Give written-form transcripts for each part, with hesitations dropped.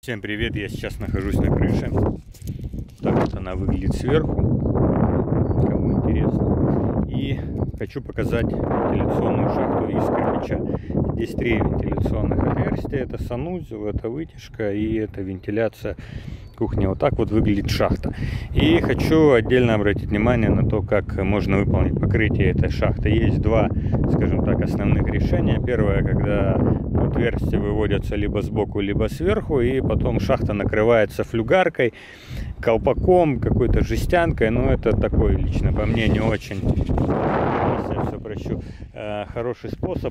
Всем привет, я сейчас нахожусь на крыше. Так вот она выглядит сверху, кому интересно. И хочу показать вентиляционную шахту из кирпича. Здесь 3 вентиляционных отверстия, это санузел, это вытяжка и это вентиляция кухни. Вот так вот выглядит шахта. И хочу отдельно обратить внимание на то, как можно выполнить покрытие этой шахты. Есть два, скажем так, основных решения. Первое, когда отверстия выводятся либо сбоку, либо сверху, и потом шахта накрывается флюгаркой, колпаком, какой-то жестянкой. Но это такой, лично по мне, не очень, если я все прощу, хороший способ.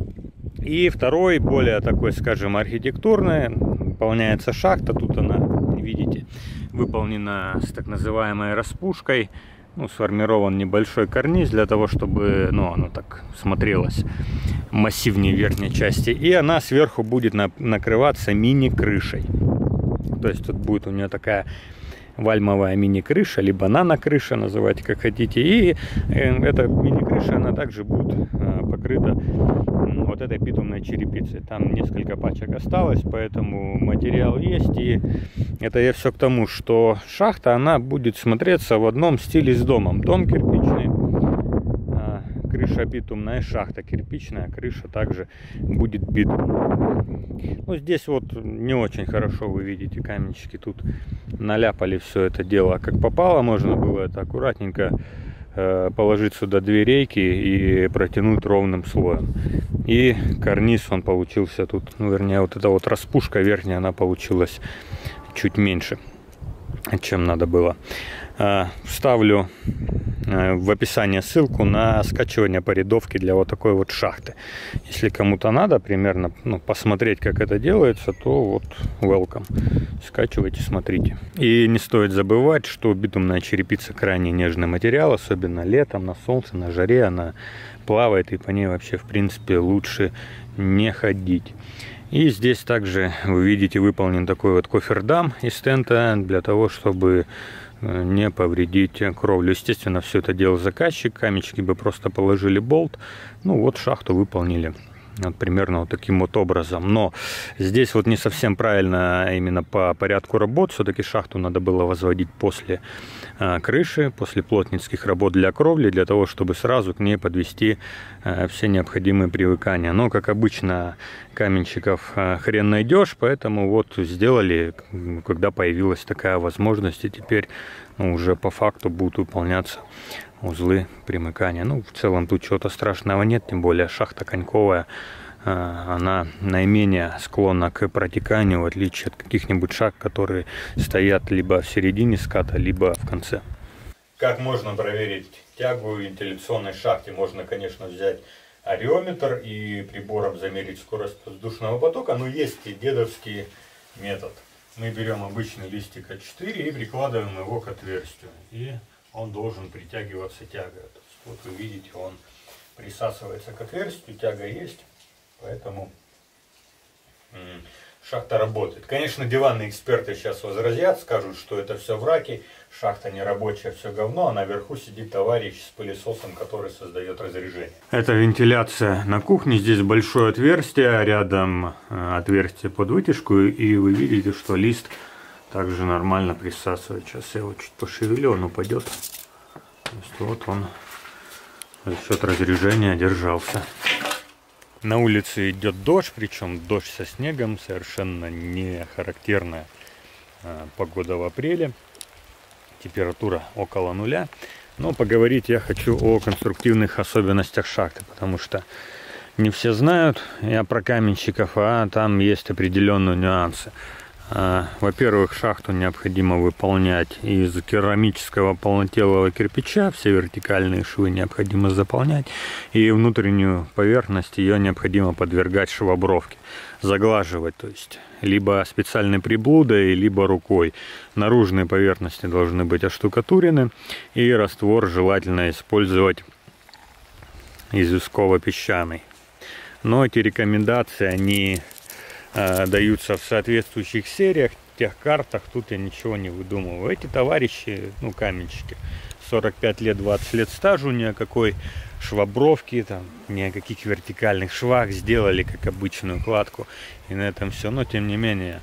И второй, более такой, скажем, архитектурный, выполняется шахта. Тут она, видите, выполнена с так называемой распушкой. Сформирован небольшой карниз для того, чтобы оно так смотрелось массивнее в верхней части. И она сверху будет накрываться мини-крышей. То есть тут будет у нее такая вальмовая мини-крыша, либо нано-крыша, называйте как хотите. И эта мини-крыша, она также будет покрыта вот этой битумной черепицей. Там несколько пачек осталось, поэтому материал есть. И это я все к тому, что шахта, она будет смотреться в одном стиле с домом. Дом кирпичный, крыша битумная, шахта кирпичная, крыша также будет битумная. Здесь вот не очень хорошо, вы видите, каменщики тут наляпали все это дело как попало. Можно было это аккуратненько положить сюда 2 рейки и протянуть ровным слоем. И карниз он получился тут, вернее, вот эта вот распушка верхняя, она получилась чуть меньше, чем надо было. Вставлю в описании ссылку на скачивание порядовки для вот такой вот шахты. Если кому-то надо примерно посмотреть, как это делается, то вот welcome. Скачивайте, смотрите. И не стоит забывать, что битумная черепица крайне нежный материал, особенно летом, на солнце, на жаре она плавает, и по ней вообще в принципе лучше не ходить. И здесь также вы видите выполнен такой вот кофердам из тента для того, чтобы не повредить кровлю. Естественно, все это делал заказчик. Каменщики бы просто положили болт. Вот шахту выполнили примерно вот таким вот образом. Но здесь вот не совсем правильно именно по порядку работ. Все-таки шахту надо было возводить после крыши, после плотницких работ для кровли, для того, чтобы сразу к ней подвести все необходимые привыкания. Но, как обычно, каменщиков хрен найдешь, поэтому вот сделали, когда появилась такая возможность, и теперь уже по факту будут выполняться узлы примыкания. В целом тут чего-то страшного нет, тем более шахта коньковая, она наименее склонна к протеканию, в отличие от каких-нибудь шахт, которые стоят либо в середине ската, либо в конце. Как можно проверить тягу в вентиляционной шахте? Можно, конечно, взять ареометр и прибором замерить скорость воздушного потока, но есть и дедовский метод. Мы берем обычный листик А4 и прикладываем его к отверстию. И он должен притягиваться тягой. То есть, вот вы видите, он присасывается к отверстию, тяга есть, поэтому шахта работает. Конечно, диванные эксперты сейчас возразят, скажут, что это все враки, шахта не рабочая, все говно, а наверху сидит товарищ с пылесосом, который создает разрежение. Это вентиляция на кухне, здесь большое отверстие, рядом отверстие под вытяжку, и вы видите, что лист также нормально присасывает. Сейчас я его чуть пошевелю, он упадет. То есть вот он за счет разрежения держался. На улице идет дождь, причем дождь со снегом, совершенно не характерная погода в апреле. Температура около 0. Но поговорить я хочу о конструктивных особенностях шахты, потому что не все знают про каменщиков, а там есть определенные нюансы. Во-первых, шахту необходимо выполнять из керамического полнотелого кирпича, все вертикальные швы необходимо заполнять, и внутреннюю поверхность ее необходимо подвергать швабровке, заглаживать, то есть либо специальной приблудой, либо рукой. Наружные поверхности должны быть оштукатурены, и раствор желательно использовать известково-песчаный. Но эти рекомендации, они даются в соответствующих сериях, техкартах, тут я ничего не выдумываю. Эти товарищи, каменщики, 45 лет, 20 лет стажу, ни о какой швабровки, ни о каких вертикальных швах, сделали как обычную кладку, и на этом все. Но тем не менее,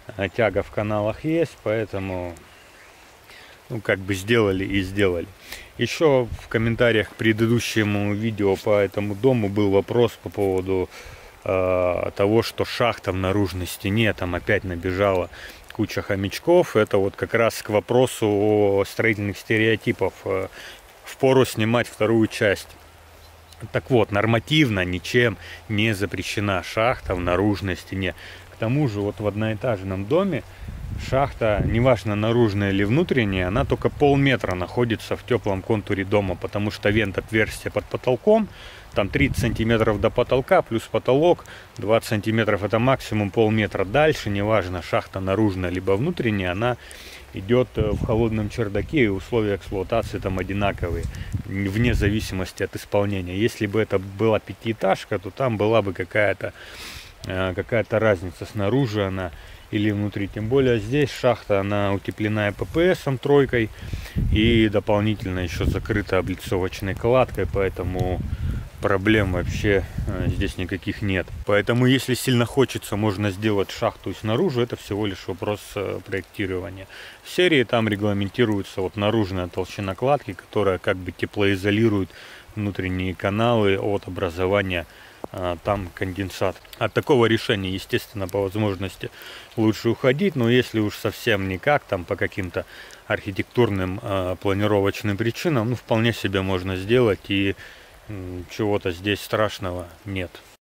тяга в каналах есть, поэтому ну, как бы сделали и сделали. Еще в комментариях к предыдущему видео по этому дому был вопрос по поводу того, что шахта в наружной стене, там опять набежала куча хомячков. Это вот как раз к вопросу о строительных стереотипах. Впору снимать вторую часть. Так вот, нормативно ничем не запрещена шахта в наружной стене. К тому же вот в одноэтажном доме шахта, неважно наружная или внутренняя, она только полметра находится в теплом контуре дома, потому что вент отверстие под потолком, там 30 сантиметров до потолка, плюс потолок 20 сантиметров, это максимум полметра. Дальше, неважно, шахта наружная либо внутренняя, она идет в холодном чердаке, и условия эксплуатации там одинаковые, вне зависимости от исполнения. Если бы это была пятиэтажка, то там была бы какая-то разница, снаружи она или внутри. Тем более здесь шахта, она утеплена ППСом тройкой и дополнительно еще закрыта облицовочной кладкой, поэтому проблем вообще здесь никаких нет. Поэтому если сильно хочется, можно сделать шахту и снаружи, это всего лишь вопрос проектирования. В серии там регламентируется вот наружная толщина кладки, которая как бы теплоизолирует внутренние каналы от образования там конденсат. От такого решения, естественно, по возможности лучше уходить, но если уж совсем никак, там по каким-то архитектурным планировочным причинам, ну вполне себе можно сделать, и чего-то здесь страшного нет.